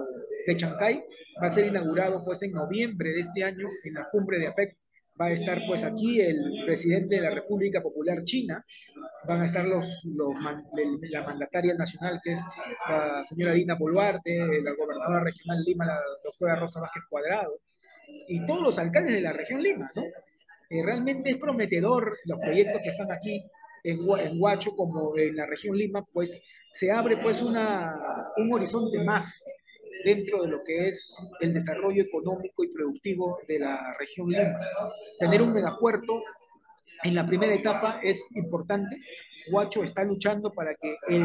Speaker 4: de Chancay va a ser inaugurado pues en noviembre de este año en la cumbre de APEC. Va a estar pues aquí el presidente de la República Popular China, van a estar los, los la mandataria nacional que es la señora Dina Boluarte, la gobernadora regional de Lima, la doctora Rosa Vázquez Cuadrado, y todos los alcaldes de la región Lima, ¿no? Eh, realmente es prometedor los proyectos que están aquí en, en Huacho como en la región Lima, pues se abre pues una, un horizonte más dentro de lo que es el desarrollo económico y productivo de la región Lima. Tener un megapuerto en la primera etapa es importante. Huacho está luchando para que el,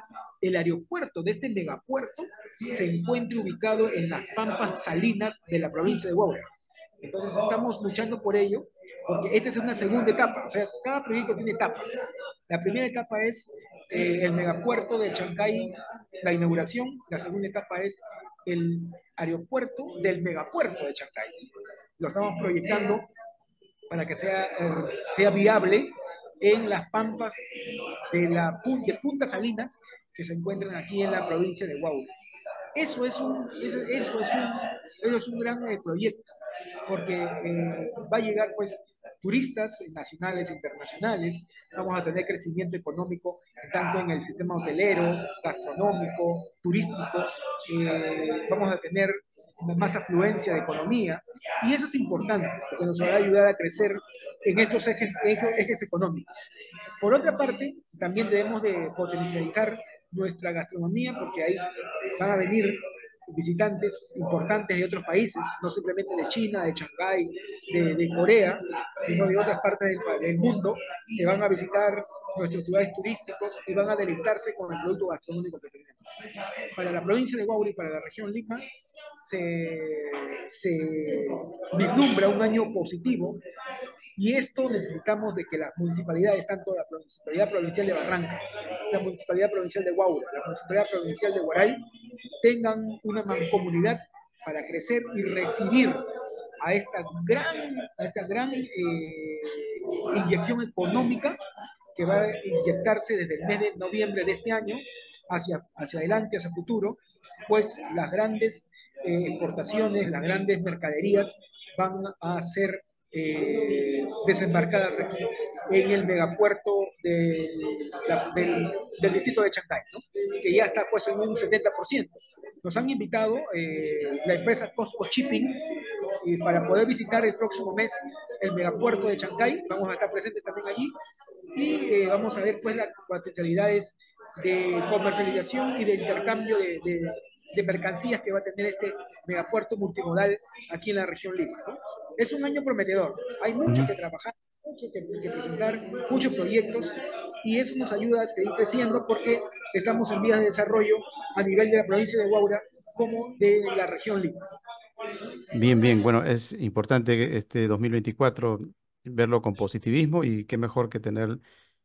Speaker 4: el aeropuerto de este megapuerto se encuentre ubicado en las pampas salinas de la provincia de Huaura. Entonces estamos luchando por ello, porque esta es una segunda etapa, o sea, cada proyecto tiene etapas. La primera etapa es eh, el megapuerto de Chancay, la inauguración. La segunda etapa es el aeropuerto del megapuerto de Chancay. Lo estamos proyectando para que sea, eh, sea viable en las pampas de, la, de Punta Salinas que se encuentran aquí en la provincia de Huaura. Eso es un, eso, eso es un, eso es un gran eh, proyecto, porque eh, va a llegar pues turistas nacionales e internacionales, vamos a tener crecimiento económico tanto en el sistema hotelero, gastronómico, turístico, eh, vamos a tener más afluencia de economía, y eso es importante, porque nos va a ayudar a crecer en estos ejes, ejes, ejes económicos. Por otra parte, también debemos de potencializar nuestra gastronomía, porque ahí van a venir visitantes importantes de otros países, no simplemente de China, de Shanghái, de, de Corea, sino de otras partes del, del mundo, que van a visitar nuestros lugares turísticos y van a deleitarse con el producto gastronómico que tenemos. Para la provincia de Huaura y para la región Lima se, se vislumbra un año positivo, y esto necesitamos de que las municipalidades, tanto la Municipalidad Provincial de Barranca, la Municipalidad Provincial de Huaura, la Municipalidad Provincial de Huaray, tengan una mancomunidad para crecer y recibir a esta gran, a esta gran eh, inyección económica que va a inyectarse desde el mes de noviembre de este año hacia, hacia adelante, hacia futuro, pues las grandes eh, exportaciones, las grandes mercaderías van a ser eh, desembarcadas aquí en el megapuerto de, la, del, del distrito de Chancay, ¿no? Que ya está puesto en un setenta por ciento. Nos han invitado eh, la empresa Costco Shipping eh, para poder visitar el próximo mes el megapuerto de Chancay. Vamos a estar presentes también allí y eh, vamos a ver pues las potencialidades de comercialización y de intercambio de, de, de mercancías que va a tener este megapuerto multimodal aquí en la región Lima, ¿no? Es un año prometedor, hay mucho que trabajar, mucho que, que presentar, muchos proyectos, y eso nos ayuda a seguir creciendo porque estamos en vías de desarrollo a nivel de la provincia de Huaura como de la región Lima.
Speaker 3: Bien, bien. Bueno, es importante este dos mil veinticuatro verlo con positivismo, y qué mejor que tener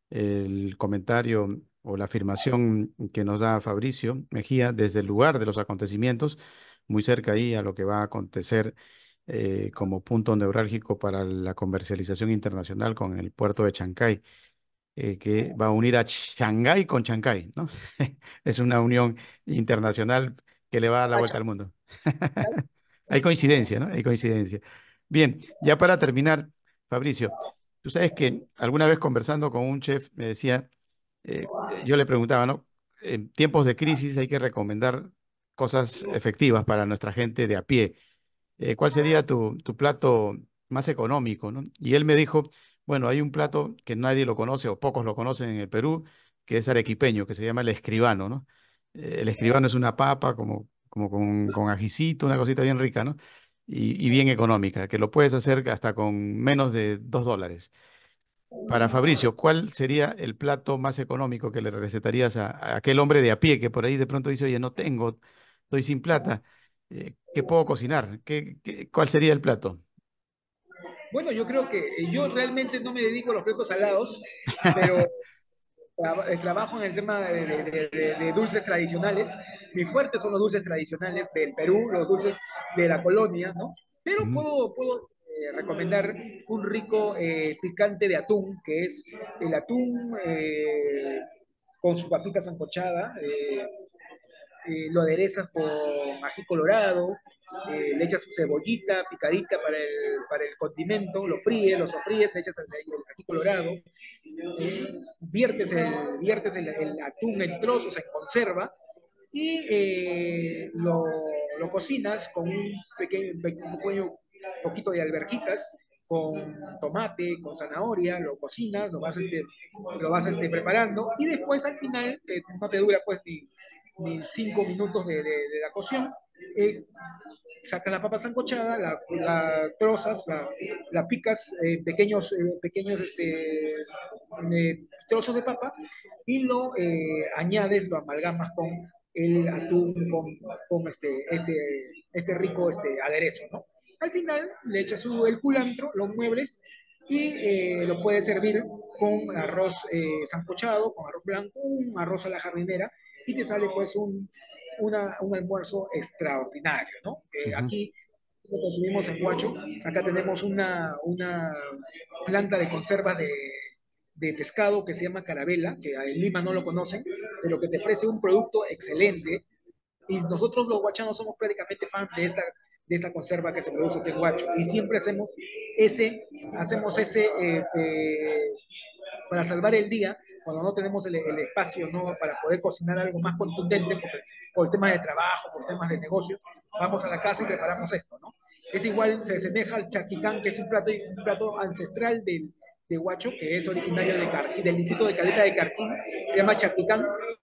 Speaker 3: el comentario o la afirmación que nos da Fabricio Mejía desde el lugar de los acontecimientos, muy cerca ahí a lo que va a acontecer eh, como punto neurálgico para la comercialización internacional con el puerto de Chancay. eh, que va a unir a Shanghái con Chancay, ¿no? Es una unión internacional que le va a dar la vuelta
Speaker 4: Cacha.
Speaker 3: al mundo. Hay coincidencia, ¿no? Hay coincidencia. Bien, ya para terminar, Fabricio, tú sabes que alguna vez conversando con un chef me decía, eh, yo le preguntaba, ¿no? En tiempos de crisis hay que recomendar cosas efectivas para nuestra gente de a pie. Eh, ¿cuál sería tu, tu plato más económico, ¿no? Y él me dijo, bueno, hay un plato que nadie lo conoce o pocos lo conocen en el Perú, que es arequipeño, que se llama el escribano, ¿no? Eh, el escribano es una papa como, como con, con ajicito, una cosita bien rica, ¿no? Y, y bien económica, que lo puedes hacer hasta con menos de dos dólares. Para Fabricio, ¿cuál sería el plato más económico que le recetarías a, a aquel hombre de a pie que por ahí de pronto dice, oye, no tengo, estoy sin plata, eh, ¿qué puedo cocinar? ¿Qué, qué- cuál sería el plato?
Speaker 4: Bueno, yo creo que eh, yo realmente no me dedico a los platos salados, pero Traba- eh, trabajo en el tema de, de- de- de- de dulces tradicionales. Mi fuerte son los dulces tradicionales del Perú, los dulces de la colonia, ¿no? Pero
Speaker 3: Ujú,
Speaker 4: puedo, puedo eh, recomendar un rico eh, picante de atún, que es el atún eh, con su papita sancochada. Eh, eh, lo aderezas con ají colorado, eh, le echas su cebollita picadita para el, para el condimento, lo fríes, lo sofríes, le echas el, el ají colorado, eh, viertes, el, viertes el, el atún en trozos, en conserva, y eh, lo, lo cocinas con un pequeño, un pequeño poquito de alverjitas, con tomate, con zanahoria, lo cocinas, lo vas, este, lo vas este, preparando, y después al final, eh, no te dura pues ni, ni cinco minutos de, de, de la cocción, eh, sacas la papa sancochada, la, la trozas, la, la picas en eh, pequeños, eh, pequeños este, eh, trozos de papa y lo eh, añades, lo amalgamas con el atún, con, con este, este, este rico este, aderezo, ¿no? Al final le echas su, el culantro, lo muebles y eh, lo puedes servir con arroz eh, sancochado, con arroz blanco, un arroz a la jardinera y te sale pues un, una, un almuerzo extraordinario, ¿no? Eh,
Speaker 3: ujú.
Speaker 4: aquí lo consumimos en Huacho, acá tenemos una, una planta de conserva de, de pescado que se llama Carabela, que en Lima no lo conocen, pero que te ofrece un producto excelente. Y nosotros los huachanos somos prácticamente fans de esta, de esta conserva que se produce aquí en Huacho. Y siempre hacemos ese, hacemos ese eh, eh, para salvar el día, cuando no tenemos el, el espacio, ¿no? Para poder cocinar algo más contundente, porque, por temas de trabajo, por temas de negocios, vamos a la casa y preparamos esto, ¿no? Es igual, se asemeja al charquicán, que es un plato, un plato ancestral del, de Huacho, que es originario de Carquín, del distrito de Caleta de Carquín, se llama charquicán.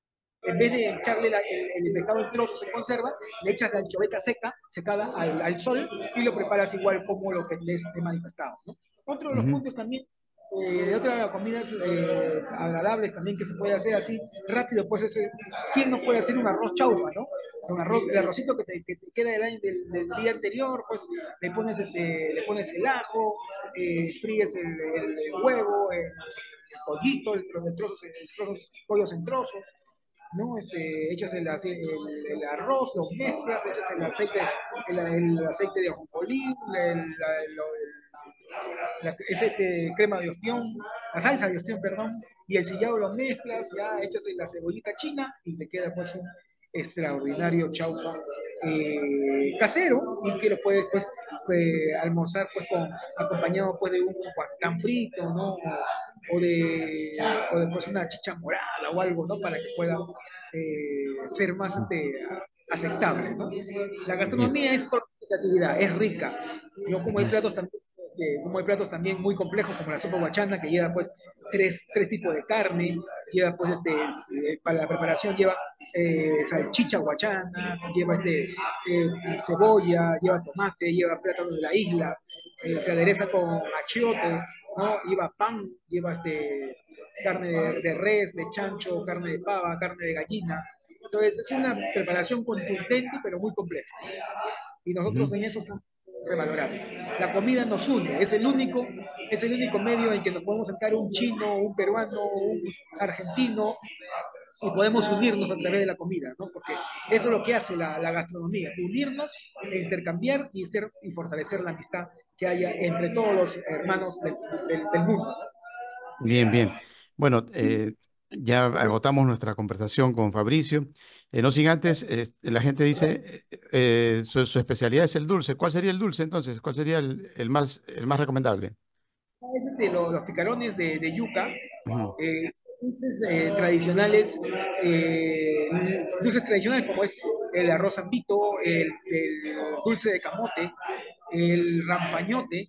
Speaker 4: En vez de echarle la, el, el, pescado en trozos en conserva, le echas la anchoveta seca, secada al, al, sol, y lo preparas igual como lo que les he manifestado, ¿no? Otro de los
Speaker 3: Ujú.
Speaker 4: puntos también eh, de otras comidas eh, agradables también que se puede hacer así rápido, pues es, ¿quién no puede hacer un arroz chaufa, no? Un arroz, el arrocito que te, que te queda del, año, del, del, día anterior, pues le pones, este, le pones el ajo, eh, fríes el, el, el huevo, el, el pollito, el, el trozos, el trozos, pollos en trozos, ¿no? Este, echas el, el, el arroz, lo mezclas, echas el aceite, el, el aceite de ajonjolí, el, el, la, este, crema de ostión, la salsa de ostión, perdón, y el sillao lo mezclas, ya echas en la cebollita china y te queda pues un extraordinario chaufa eh, casero y que lo puedes pues eh, almorzar pues con, acompañado pues de un guacán frito, ¿no? O de, o de pues una chicha morada o algo, ¿no? Para que pueda eh, ser más este, aceptable, ¿no? La
Speaker 3: Bien.
Speaker 4: gastronomía es actividad, es rica. Yo como hay
Speaker 3: Ujú,
Speaker 4: platos también eh, como hay platos también muy complejos como la sopa guachana que lleva pues tres, tres tipos de carne, lleva pues este, eh, para la preparación lleva eh, salchicha guachana, lleva este, eh, cebolla, lleva tomate, lleva plátano de la isla, eh, se adereza con achiote, ¿no? Lleva pan, lleva este, carne de, de res, de chancho, carne de pava, carne de gallina. Entonces es una preparación contundente pero muy compleja y nosotros
Speaker 3: ujú.
Speaker 4: en eso estamos revalorando. La comida nos une, es el único, es el único medio en que nos podemos sentar un chino, un peruano, un argentino y podemos unirnos a través de la comida, ¿no? Porque eso es lo que hace la, la gastronomía, unirnos, e intercambiar y, ser, y fortalecer la amistad que haya entre todos los hermanos del, del, del mundo.
Speaker 3: Bien, bien. Bueno, eh, ya agotamos nuestra conversación con Fabricio. Eh, no sin antes, eh, la gente dice, eh, eh, su, su especialidad es el dulce. ¿Cuál sería el dulce entonces? ¿Cuál sería el, el más, el más recomendable?
Speaker 4: Es este, lo- los picarones de, de yuca,
Speaker 3: Ujú.
Speaker 4: eh, dulces eh, tradicionales, eh, dulces tradicionales como es el arroz zambito, el, el dulce de camote, el rampañote,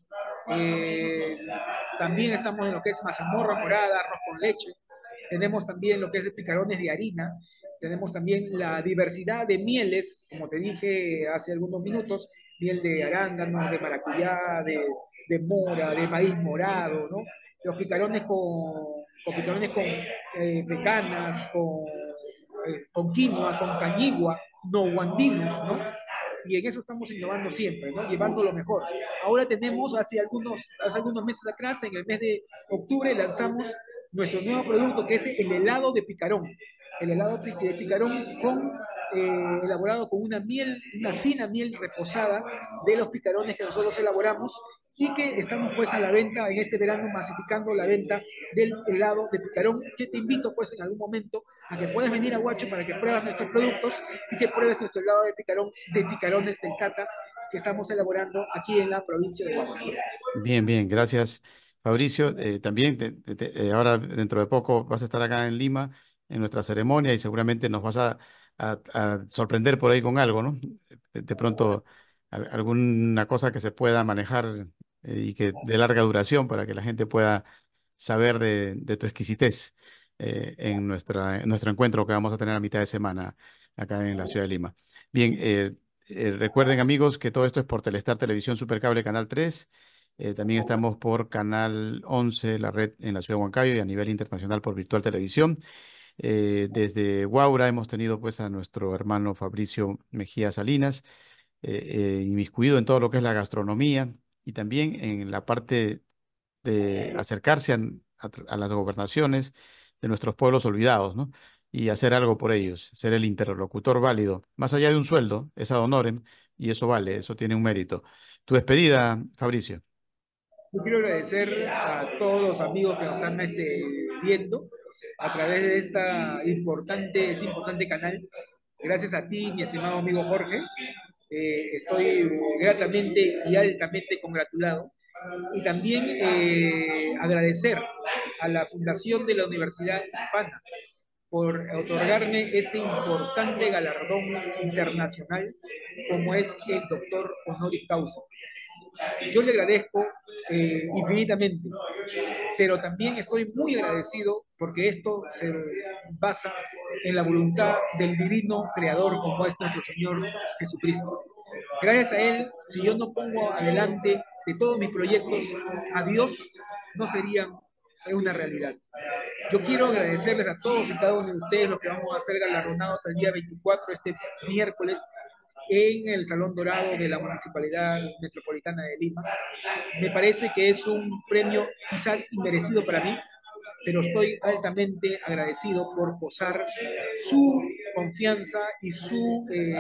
Speaker 4: eh, también estamos en lo que es mazamorra morada, arroz con leche, tenemos también lo que es de picarones de harina, tenemos también la diversidad de mieles, como te dije hace algunos minutos, miel de arándano, de maracuyá, de, de mora, de maíz morado, ¿no? Los picarones con, con picarones con eh, pecanas, con, eh, con quinoa, con cañigua, no guandinos, ¿no? Y en eso estamos innovando siempre, ¿no? Llevando lo mejor. Ahora tenemos, hace algunos, hace algunos meses atrás, en el mes de octubre, lanzamos nuestro nuevo producto que es el helado de picarón. El helado de picarón con, eh, elaborado con una miel, una fina miel reposada de los picarones que nosotros elaboramos y que estamos pues a la venta en este verano, masificando la venta del helado de picarón, que te invito pues en algún momento a que puedas venir a Huacho para que pruebas nuestros productos y que pruebes nuestro helado de picarón, de picarones del Cata, que estamos elaborando aquí en la provincia de Huacho.
Speaker 3: Bien, bien, gracias, Fabricio. Eh, también te- te- te- eh, ahora dentro de poco vas a estar acá en Lima en nuestra ceremonia y seguramente nos vas a, a- a sorprender por ahí con algo, ¿no? De, de pronto al- alguna cosa que se pueda manejar eh, y que de larga duración para que la gente pueda saber de, de tu exquisitez eh, en nuestra, en nuestro encuentro que vamos a tener a mitad de semana acá en la ciudad de Lima. Bien, eh, eh, recuerden amigos que todo esto es por Telestar Televisión Supercable Canal tres. Eh, también estamos por Canal once, la red en la ciudad de Huancayo y a nivel internacional por Virtual Televisión. Eh, desde Guaura hemos tenido pues a nuestro hermano Fabricio Mejía Salinas, eh, eh, inmiscuido en todo lo que es la gastronomía y también en la parte de acercarse a, a tr- a las gobernaciones de nuestros pueblos olvidados, ¿no? Y hacer algo por ellos, ser el interlocutor válido, más allá de un sueldo, es ad honorem, y eso vale, eso tiene un mérito. Tu despedida, Fabricio.
Speaker 4: Yo quiero agradecer a todos los amigos que nos están este, viendo a través de esta importante, este importante canal. Gracias a ti, mi estimado amigo Jorge. Eh, estoy gratamente y altamente congratulado. Y también eh, agradecer a la Fundación de la Universidad Hispana por otorgarme este importante galardón internacional como es el doctor honoris causa. Yo le agradezco eh, infinitamente, pero también estoy muy agradecido porque esto se basa en la voluntad del divino creador como es nuestro Señor Jesucristo. Gracias a Él, si yo no pongo adelante de todos mis proyectos, a Dios no serían una realidad. Yo quiero agradecerles a todos y cada uno de ustedes los que vamos a ser galardonados el día veinticuatro, este miércoles, en el Salón Dorado de la Municipalidad Metropolitana de Lima. Me parece que es un premio quizás inmerecido para mí, pero estoy altamente agradecido por posar su confianza y su eh,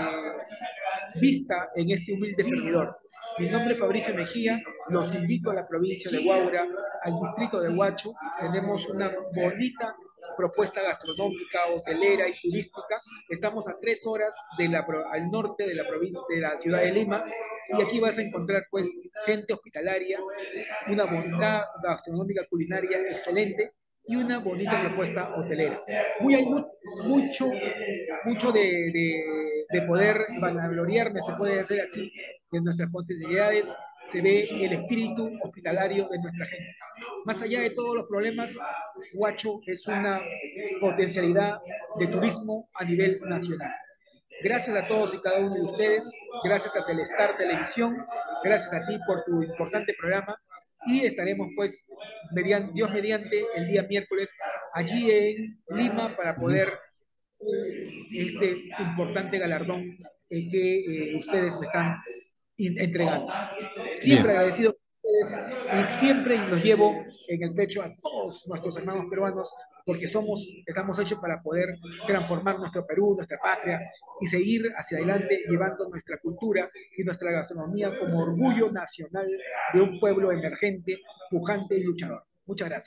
Speaker 4: vista en este humilde servidor. Mi nombre es Fabricio Mejía, los invito a la provincia de Huaura, al distrito de Huacho. Tenemos una bonita propuesta gastronómica, hotelera y turística. Estamos a tres horas de la, al norte de la provincia, de la ciudad de Lima, y aquí vas a encontrar pues gente hospitalaria, una bondad gastronómica culinaria excelente y una bonita propuesta hotelera. Muy, hay mu mucho, mucho de, de, de poder vanagloriarme, se puede decir así, de nuestras posibilidades, se ve el espíritu hospitalario de nuestra gente. Más allá de todos los problemas, Huacho es una potencialidad de turismo a nivel nacional. Gracias a todos y cada uno de ustedes, gracias a Telestar Televisión, gracias a ti por tu importante programa y estaremos pues, mediante, Dios mediante, el día miércoles allí en Lima para
Speaker 3: Ujú.
Speaker 4: poder eh, este importante galardón eh, que eh, ustedes me están entregando. Siempre
Speaker 3: Bien,
Speaker 4: agradecido con ustedes y siempre los llevo en el pecho a todos nuestros hermanos peruanos porque somos, estamos hechos para poder transformar nuestro Perú, nuestra patria y seguir hacia adelante llevando nuestra cultura y nuestra gastronomía como orgullo nacional de un pueblo emergente, pujante y luchador. Muchas gracias.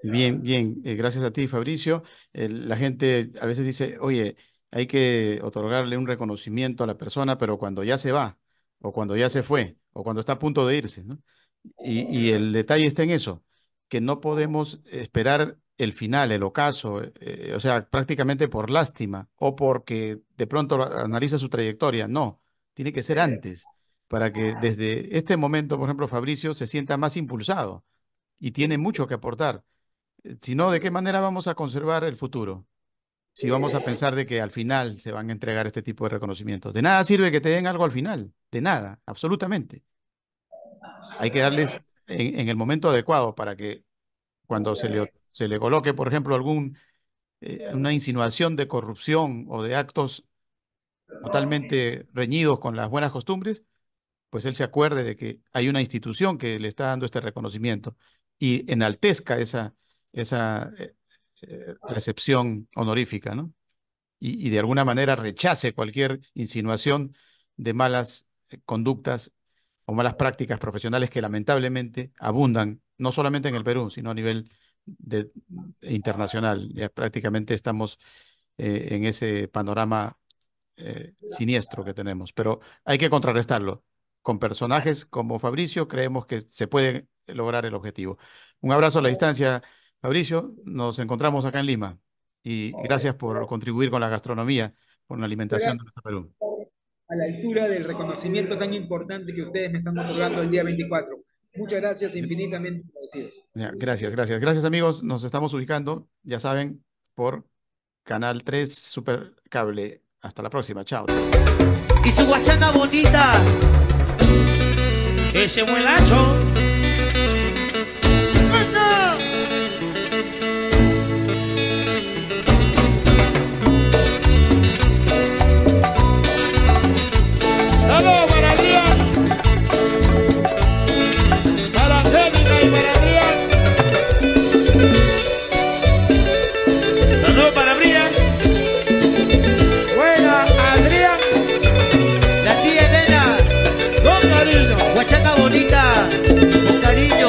Speaker 3: Bien, bien, eh, gracias a ti, Fabricio. El- la gente a veces dice, oye, hay que otorgarle un reconocimiento a la persona, pero cuando ya se va, o cuando ya se fue, o cuando está a punto de irse, ¿no? Y, y el detalle está en eso, que no podemos esperar el final, el ocaso, eh, eh, o sea, prácticamente por lástima o porque de pronto analiza su trayectoria. No, tiene que ser antes, para que desde este momento, por ejemplo, Fabricio se sienta más impulsado y tiene mucho que aportar. Eh, Si no, ¿de qué manera vamos a conservar el futuro? Si vamos a pensar de que al final se van a entregar este tipo de reconocimientos. De nada sirve que te den algo al final, de nada, absolutamente. Hay que darles en, en el momento adecuado para que cuando se le, se le coloque, por ejemplo, algún, eh, una insinuación de corrupción o de actos totalmente reñidos con las buenas costumbres, pues él se acuerde de que hay una institución que le está dando este reconocimiento y enaltezca esa, esa eh, eh, recepción honorífica, ¿no? Y, y de alguna manera rechace cualquier insinuación de malas eh, conductas o malas prácticas profesionales que lamentablemente abundan, no solamente en el Perú, sino a nivel de- internacional. Ya prácticamente estamos eh, en ese panorama eh, siniestro que tenemos, pero hay que contrarrestarlo. Con personajes como Fabricio creemos que se puede lograr el objetivo. Un abrazo a la distancia, Fabricio. Nos encontramos acá en Lima y gracias por contribuir con la gastronomía, con la alimentación de nuestro Perú.
Speaker 4: A la altura del reconocimiento tan importante que ustedes me están otorgando el día veinticuatro. Muchas gracias, infinitamente agradecidos.
Speaker 3: Ya, gracias, gracias. Gracias, amigos. Nos estamos ubicando, ya saben, por Canal tres Super Cable. Hasta la próxima. Chao.
Speaker 1: Y su guachana bonita.
Speaker 2: Ese muelacho. ¡Anda! ¡Saludos para Adrián! Para Angélica y para Adrián. ¡Saludos para Brian! ¡Buena, Adrián!
Speaker 1: La tía Elena.
Speaker 2: ¡Con cariño!
Speaker 1: Guachana bonita. Con cariño.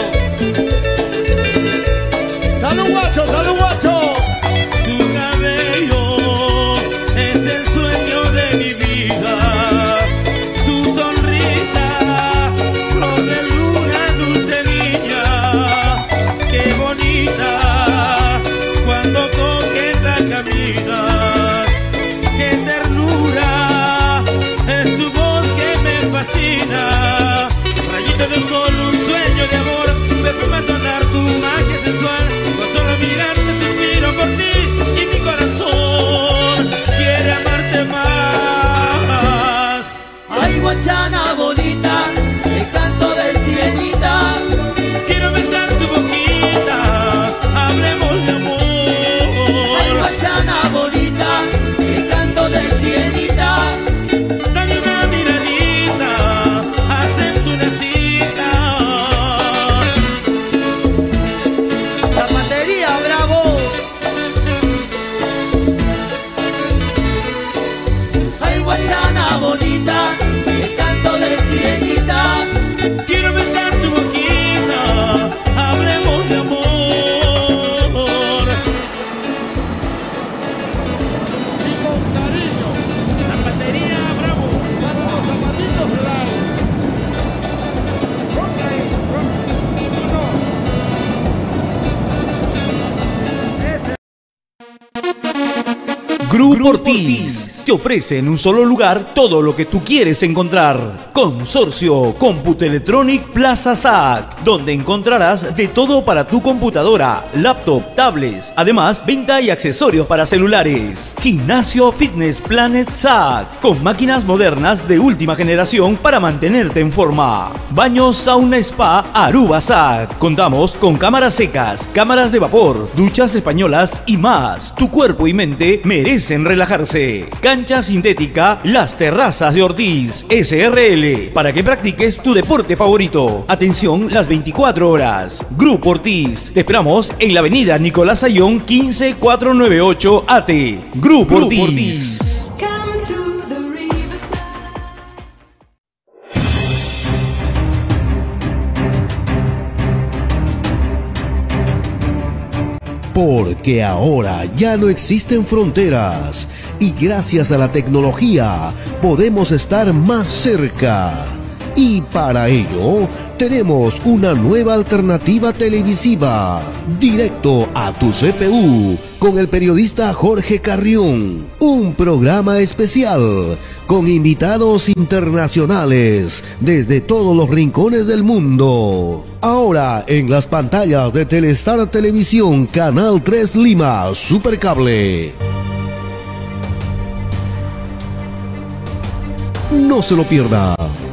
Speaker 2: ¡Salud, guacho! ¡Salud, guacho! Tu cabello es el sueño de mi vida. Tu sonrisa, flor de luna, dulce niña. ¡Qué bonita! Cuando coqueta caminas. ¡Qué ternura! Es tu voz que me fascina. Rayito de sol, un sueño de amor. Perfume sonar tu magia sensual. Con solo mirarte suspiro por ti y mi corazón quiere amarte más.
Speaker 1: Ay, guachana bonita. El canto de sirenita.
Speaker 2: Quiero besar tu boquita, hablemos de
Speaker 1: Ay,
Speaker 2: amor.
Speaker 1: guachana bonita. El canto de sirenita.
Speaker 2: Dame una miradita, hacerte una cita.
Speaker 1: Zapatería Bravo. Ay, guachana bonita. El canto de sirenita.
Speaker 2: Quiero besar tu boquita, hablemos de amor. Y con cariño, Zapatería Bravo, para los zapatitos Fly. Con cariño, con
Speaker 5: Grupo Ortiz te ofrece en un solo lugar todo lo que tú quieres encontrar. Consorcio Computelectronic Plaza S A C, donde encontrarás de todo para tu computadora, laptop, tablets, además venta y accesorios para celulares. Gimnasio Fitness Planet S A C, con máquinas modernas de última generación para mantenerte en forma. Baño Sauna Spa Aruba S A C. Contamos con cámaras secas, cámaras de vapor, duchas españolas y más. Tu cuerpo y mente merecen relajarse. Cancha sintética Las Terrazas de Ortiz S R L, para que practiques tu deporte favorito. Atención las veinticuatro horas. Grupo Ortiz, te esperamos en la avenida Nicolás Ayón quince cuatrocientos noventa y ocho A T. Grupo Ortiz.
Speaker 6: Come to the riverside.
Speaker 7: Porque ahora ya no existen fronteras y gracias a la tecnología podemos estar más cerca. Y para ello tenemos una nueva alternativa televisiva, Directo a tu C P U, con el periodista Jorge Carrión. Un programa especial con invitados internacionales desde todos los rincones del mundo. Ahora en las pantallas de Telestar Televisión, Canal tres Lima, Supercable. No se lo pierda.